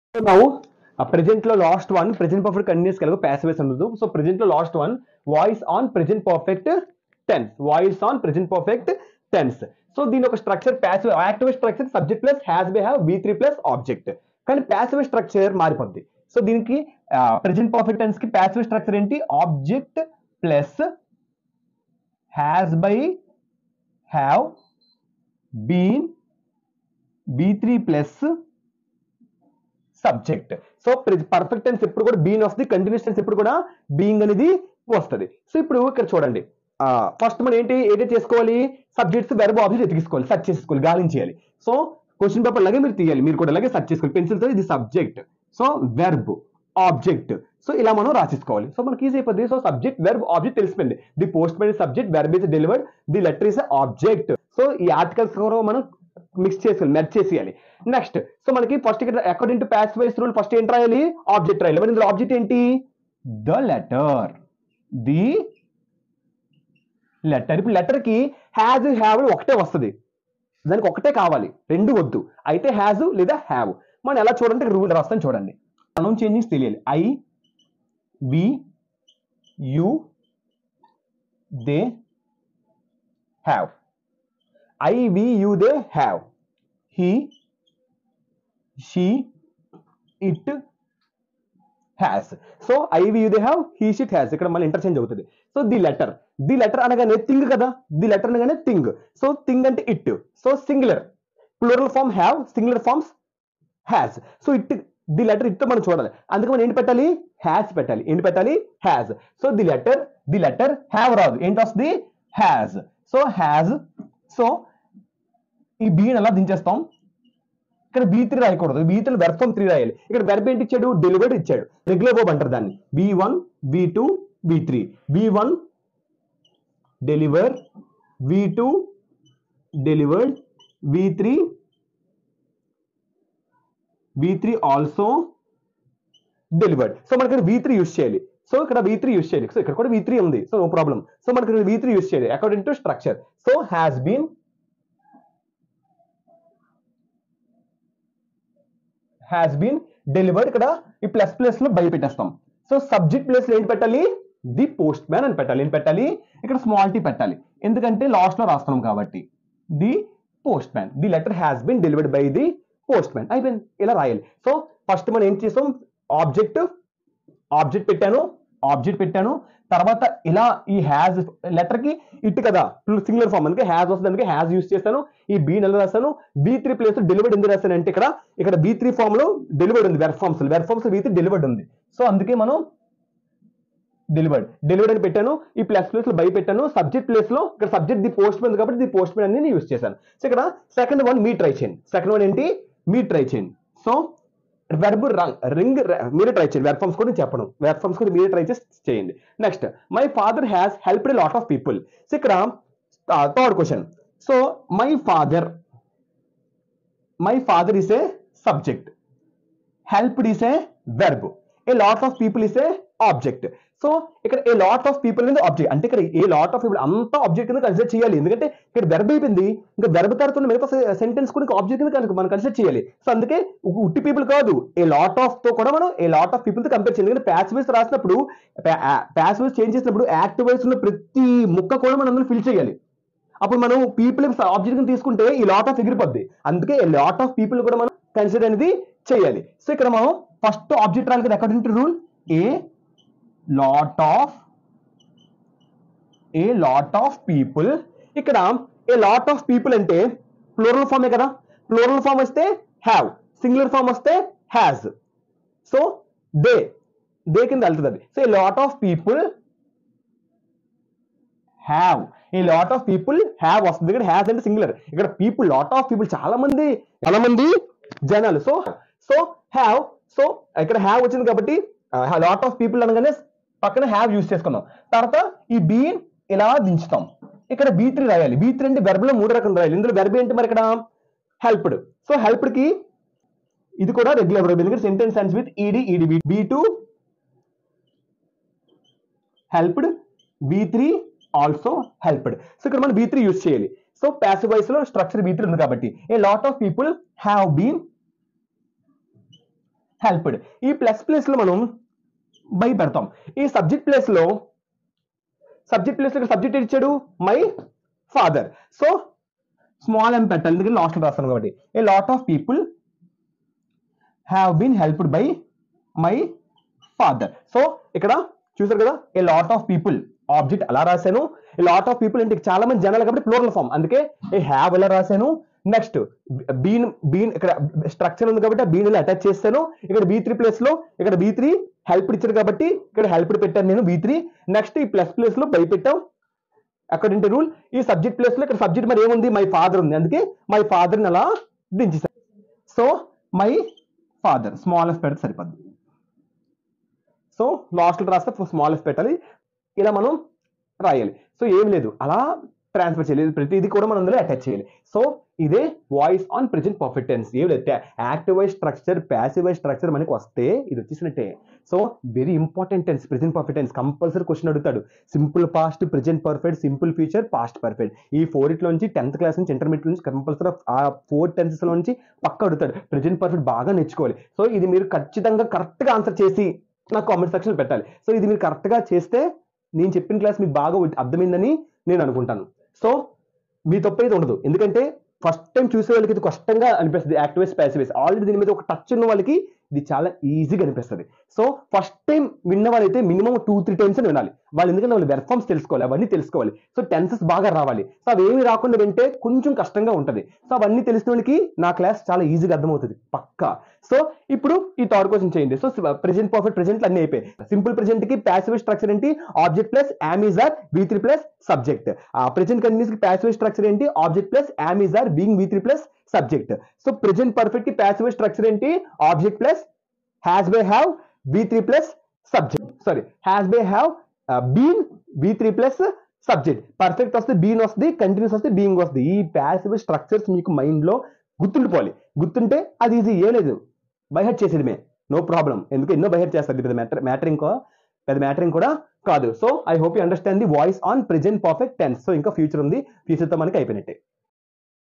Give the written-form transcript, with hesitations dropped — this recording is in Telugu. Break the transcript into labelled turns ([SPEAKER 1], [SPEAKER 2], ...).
[SPEAKER 1] So now, present lo last one, present perfect continuous kalago passive anadu. So present lo last one, voice on present perfect tense. Voice on present perfect tense. So దీని ఒక structure passive active structure subject plus has by have V3 plus object. కానీ ప్యాసివ్ స్ట్రక్చర్ మారిపోద్ది. సో దీనికి ప్రెజెంట్ పర్ఫెక్ట్ టెన్స్ కి ప్యాసివ్ స్ట్రక్చర్ ఏంటి? Object plus has by have been V3 plus subject. So perfect tense ఎప్పుడు కూడా బీన్ వస్తుంది, కంటిన్యూస్ టెన్స్ ఎప్పుడు కూడా బీయింగ్ అనేది వస్తుంది. సో ఇప్పుడు ఇక్కడ చూడండి, ఫస్ట్ మనం ఏంటి చేసుకోవాలి? సబ్జెక్ట్స్ వెర్బ్ ఆబ్జెక్ట్ ఎతికిసుకోవాలి, సెర్చ్ చేసుకోవాలి, గాలించేయాలి. సో క్వశ్చన్ పేపర్ లాగే మీరు తీయాలి, మీరు కూడా అలాగే సెర్చ్ చేసుకోవాలి పెన్సిల్తో. ఇది subject, so verb object, so ఇలా మనం రాసేసుకోవాలి. సో మనకి ఈజీ అయిపోద్ది. సో సబ్జెక్ట్ వెర్బ్ ఆబ్జెక్ట్ తెలిసిపోయింది. The postman is subject, verb is delivered, the letter is object. So ఈ ఆర్టికల్స్ మనం మిక్స్ చేసేయాలి, మెర్జ్ చేసేయాలి. నెక్స్ట్ సో మనకి ఫస్ట్ ఇక్కడ according to passive voice rule first ఏంటి రాయాలి? ఆబ్జెక్ట్ రాయాలి. మరి ఇందులో ఆబ్జెక్ట్ ఏంటి? The letter, the letter. ఇప్పుడు లెటర్ కి హ్యాజ్ హ్యావ్ ఒకటే వస్తుంది, దానికి ఒకటే కావాలి, రెండు వద్దు. అయితే హ్యాజ్ లేదా హ్యావ్. మనం ఎలా చూడండి, రూల్ రాస్తాను చూడండి. ప్రొనౌన్ చేంజింగ్స్ తెలియాలి. I we you they have. I we you they have. He she it has. So I we you they have, he she it has. ఇక్కడ మళ్ళీ ఇంటర్చేంజ్ అవుతుంది. So the letter, the letter అనగానే థింగ్ కదా, ది లెటర్ అనగానే థింగ్. సో థింగ్ అంటే it. So singular, plural form have, singular forms has. So it, the letter it మనం చూడాలి. అందుకే మనం ఏంటి పెట్టాలి? హ్యాస్ పెట్టాలి. ఏంటి పెట్టాలి? Has. So the letter have రాదు, ఏంటి వస్తుంది? హ్యాస్. So has. సో ఈ బీని అలా దించేస్తాం. ఇక్కడ B3 రాయకూడదు, B3 వెర్బ్ ఫామ్ 3 రాయాలి. ఇక్కడ వెర్బ్ ఏంటి ఇచ్చాడు? డెలివర్డ్ ఇచ్చాడు. రెగ్యులర్ వర్బ్ అంటారు దాన్ని. V1 V2 V3. V1 deliver, V2 delivered, V3 also delivered. So మనకి V3 యూస్ చేయాలి. సో ఇక్కడ V3 యూస్ చేయాలి. సో ఇక్కడ కూడా V3 ఉంది, సో నో ప్రాబ్లం. సో మనకి V3 యూస్ చేయాలి according to structure. So has been delivered. ఇక్కడ ఈ ప్లస్ ప్లస్ లో బై పెట్టేస్తాం. సో సబ్జెక్ట్ ప్లేస్ లో ఏంటి పెట్టాలి? ది పోస్ట్ మ్యాన్ అని పెట్టాలి. ఏం పెట్టాలి? ఇక్కడ స్మాల్ టీ పెట్టాలి, ఎందుకంటే లాస్ట్ లో రాస్తున్నాం కాబట్టి. The postman, the letter has been delivered by the postman. అయిపోయింది, ఇలా రాయాలి. సో ఫస్ట్ మనం ఏం చేసాం? ఆబ్జెక్ట్ పెట్టాను. తర్వాత ఇలా ఈ హ్యాజ్ లెటర్ కి ఇట్ కదా, సింగులర్ ఫామ్, అందుకే హ్యాజ్ వస్తుంది, అందుకే హ్యాజ్ యూస్ చేస్తాను. ఈ బీ నెల రాస్తాను. V3 ప్లేస్ డెలివర్డ్ ఎందుకు రాస్తాను అంటే ఇక్కడ B3 ఫామ్ లో డెలివర్డ్ ఉంది. వెర్బ్ ఫామ్స్ V3 డెలివర్డ్ ఉంది. సో అందుకే మనం డెలివర్డ్ అని పెట్టాను. ఈ ప్లస్ ప్లేస్ లో బై పెట్టాను. సబ్జెక్ట్ ప్లేస్ లో ఇక్కడ సబ్జెక్ట్ ది పోస్ట్ మ్యాన్ కాబట్టి ది పోస్ట్ మ్యాన్ అని నేను యూస్ చేశాను. సో ఇక్కడ సెకండ్ వన్ మీ ట్రై చేయండి. సెకండ్ వన్ ఏంటి? మీ ట్రై చేయండి. సో వెర్బ్ రింగ్ మీరే ట్రై చేయండి. వెర్బ్ ఫార్మ్స్ కూడా చెప్పను, వెర్బ్ ఫార్మ్స్ కూడా మీరే ట్రై చేయండి. Next, my father has helped lot of people. So ఇక్కడ third question. So my father is a subject, helped is a verb, a lot of people is a object. So ఇక్కడ ఏ లాట్ ఆఫ్ పీపుల్ అనేది ఆబ్జెక్ట్, అంటే ఇక్కడ ఏ లాట్ ఆఫ్ పీపుల్ అంతా ఆబ్జెక్ట్ కింద కన్సిడర్ చేయాలి. ఎందుకంటే ఇక్కడ వెర్బ్ అయిపోయింది, ఇంకా వెర్బ్ తర్వాత మిగతా సెంటెన్స్ కూడా ఆబ్జెక్ట్ కింద మనం కన్సిడర్ చేయాలి. సో అందుకే ఉట్టి పీపుల్ కాదు, ఏ లాట్ ఆఫ్ తో కూడా మనం ఏ లాట్ ఆఫ్ పీపుల్ తో కంపేర్ చేయాలి. ఎందుకంటే ప్యాసివ్ వాయిస్ రాసినప్పుడు, ప్యాసివ్ వాయిస్ చేంజ్ చేసినప్పుడు యాక్టివ్ వాయిస్ ఉన్న ప్రతి ముక్క కూడా మనం అందులో ఫిల్ చేయాలి. అప్పుడు మనం పీపుల్ ఆబ్జెక్ట్ కింద తీసుకుంటే ఈ లాట్ ఆఫ్ ఎగిరిపోద్ది. అందుకే ఏ లాట్ ఆఫ్ పీపుల్ కూడా మనం కన్సిడర్ అనేది చేయాలి. సో ఇక్కడ మనం ఫస్ట్ ఆబ్జెక్ట్ రాయాలి కదా, according to rule a lot of people. ఇక్కడ ఏ లాట్ ఆఫ్ పీపుల్ అంటే ప్లూరల్ ఫామే కదా, ప్లూరల్ ఫామ్ వస్తే హ్యావ్, సింగులర్ ఫామ్ వస్తే హ్యాజ్. సో దే కింద వెళ్తుంది అది. So a lot of people have, a lot of people have వస్తుంది. ఇక్కడ హ్యాస్ అంటే సింగులర్, ఇక్కడ పీపుల్ లాట్ ఆఫ్ పీపుల్ చాలా మంది జనాలు. So have. సో ఇక్కడ హ్యావ్ వచ్చింది కాబట్టి లాట్ ఆఫ్ పీపుల్ అనగానే పక్కన హ్యావ్ యూస్ చేసుకున్నాం. తర్వాత ఈ బీన్ ఇలా దించుతాం. ఇక్కడ B3 రాయాలి. B3 అంటే వెర్బ్ లో 3 రకం రాయాలి. ఇందులో వెర్బ్ ఏంటి మరి? ఇక్కడ హెల్ప్డ్. సో హెల్ప్డ్ కి ఇది కూడా రెగ్యులర్ వెర్బ్, ఎందుకంటే sentence ends with ED. B2 helped, V3 also helped. So ఇక్కడ మనం B3 యూస్ చేయాలి. సో ప్యాసివ్ వాయిస్ లో స్ట్రక్చర్ B3 ఉంది కాబట్టి a lot of people have been helped. ఈ ప్లస్ ప్లేస్ లో మనం బై పెడతాం. ఈ సబ్జెక్ట్ ప్లేస్ లో సబ్జెక్ట్ ఇచ్చాడు my father. So small M పెట్టాలి, ఎందుకంటే లాస్ట్ లో రాస్తాను కాబట్టి. A lot of people have been helped by my father. So ఇక్కడ చూసారు కదా, a lot of people object అలా రాశాను. ఏ లాట్ ఆఫ్ పీపుల్ అంటే చాలా మంది జనాలు కాబట్టి ప్లూరల్ ఫామ్, అందుకే ఏ హ్యావ్ అలా రాశాను. నెక్స్ట్ బీన్ ఇక్కడ స్ట్రక్చర్ ఉంది కాబట్టి బీన్ ఇలా అటాచ్ చేస్తాను. ఇక్కడ B3 ప్లేస్ లో ఇక్కడ B3 హెల్ప్ ఇచ్చారు కాబట్టి ఇక్కడ హెల్ప్ పెట్టాను నేను B3. నెక్స్ట్ ఈ ప్లస్ ప్లేస్ లో బై పెట్టాం అకార్డింగ్ టు రూల్. ఈ సబ్జెక్ట్ ప్లేస్ లో ఇక్కడ సబ్జెక్ట్ మరి ఏముంది, మై ఫాదర్ ఉంది, అందుకే మై ఫాదర్ ని అలా దించేసాను. So my father small F పెడితే సరిపోద్ది. సో లాస్ట్ లో రాస్తే స్మాల్ ఎఫ్ పెట్టాలి, ఇలా మనం రాయాలి. సో ఏం లేదు, అలా ట్రాన్స్ఫర్ చేయాలి, ప్రతిదీ కూడా మనం అందులో అటాచ్ చేయాలి. సో ఇదే voice on present perfect tense. ఏం లేదు, active wise structure passive wise structure మనకి వస్తే ఇది వచ్చేసినట్టే. So very important tense present perfect tense. Compulsory question అడుగుతాడు, simple past, present perfect, simple future, past perfect. ఈ 4 నుంచి 10th క్లాస్ నుంచి ఇంటర్మీడియట్ నుంచి కంపల్సరీ ఆ 4 tenses లో నుంచి పక్క అడుగుతాడు. ప్రెజెంట్ పర్ఫెక్ట్ బాగా నేర్చుకోవాలి. సో ఇది మీరు ఖచ్చితంగా కరెక్ట్ గా ఆన్సర్ చేసి నాకు కామెంట్ సెక్షన్ పెట్టాలి. సో ఇది మీరు కరెక్ట్ గా చేస్తే నేను చెప్పిన క్లాస్ మీకు బాగా అర్థమైందని నేను అనుకుంటాను. సో మీ తప్పు అయితే ఉండదు, ఎందుకంటే ఫస్ట్ టైం చూసే వాళ్ళకి ఇది కష్టంగా అనిపిస్తుంది. Active wise passive wise already దీని మీద ఒక టచ్ ఉన్న వాళ్ళకి ఇది చాలా ఈజీగా అనిపిస్తుంది. సో ఫస్ట్ టైం విన్న వాళ్ళైతే మినిమం 2-3 times అని వినాలి వాళ్ళు, ఎందుకంటే వాళ్ళు వెర్బ్ ఫార్మ్స్ తెలుసుకోవాలి, అవన్నీ తెలుసుకోవాలి. సో టెన్సెస్ బాగా రావాలి. సో అవేమి రాకుండా వింటే కొంచెం కష్టంగా ఉంటుంది. సో అవన్నీ తెలిసిన వాళ్ళకి నా క్లాస్ చాలా ఈజీగా అర్థమవుతుంది పక్కా. సో ఇప్పుడు ఈ థర్డ్ క్వశ్చన్ చేయండి. సో ప్రెజెంట్ పర్ఫెక్ట్ ప్రెజెంట్ అన్ని అయిపోయి. సింపుల్ ప్రెజెంట్ కి ప్యాసివ్ స్ట్రక్చర్ ఏంటి, object plus am is are B3 plus subject. Present continuous కి ప్యాసివ్ స్ట్రక్చర్ ఏంటి, object plus am is are being B3 plus subject. So present perfect కి ప్యాసివ్ స్ట్రక్చర్ ఏంటి, object plus has by have B3 plus subject. Sorry, has by have been B3 plus subject. Perfect వస్తే బీన్ వస్తుంది, కంటిన్యూస్ వస్తే బీయింగ్ వస్తుంది. ఈ ప్యాసివ్ స్ట్రక్చర్స్ మీకు మైండ్ లో గుర్తుండిపోవాలి. గుర్తుంటే అది ఈజీ, ఏ లేదు బైహెడ్ చేసేదిమే, నో ప్రాబ్లం. ఎందుకు ఎన్నో బైహెడ్ చేస్తారు, పెద్ద మ్యాటరింగ్ కూడా కాదు. So I hope you understand the voice on present perfect tense. So ఇంకా ఫ్యూచర్ ఉంది, ఫ్యూచర్ తో మనకి అయిపోయినట్టే.